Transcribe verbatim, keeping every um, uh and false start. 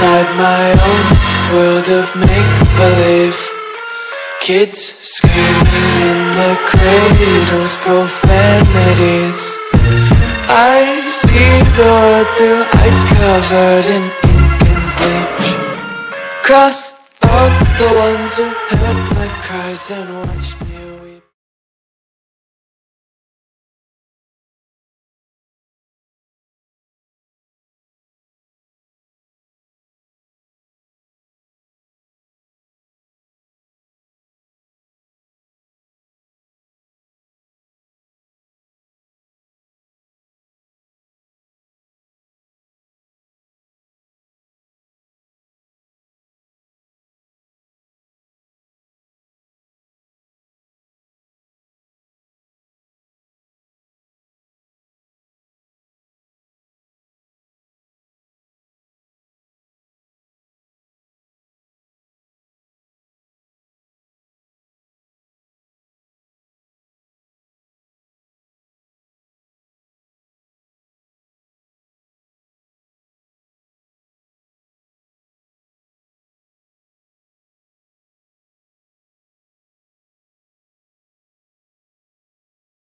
inside my own world of make-believe. Kids screaming in their cradles, profanities. I see the world through ice covered in ink and bleach. Cross out the ones who heard my cries and watched me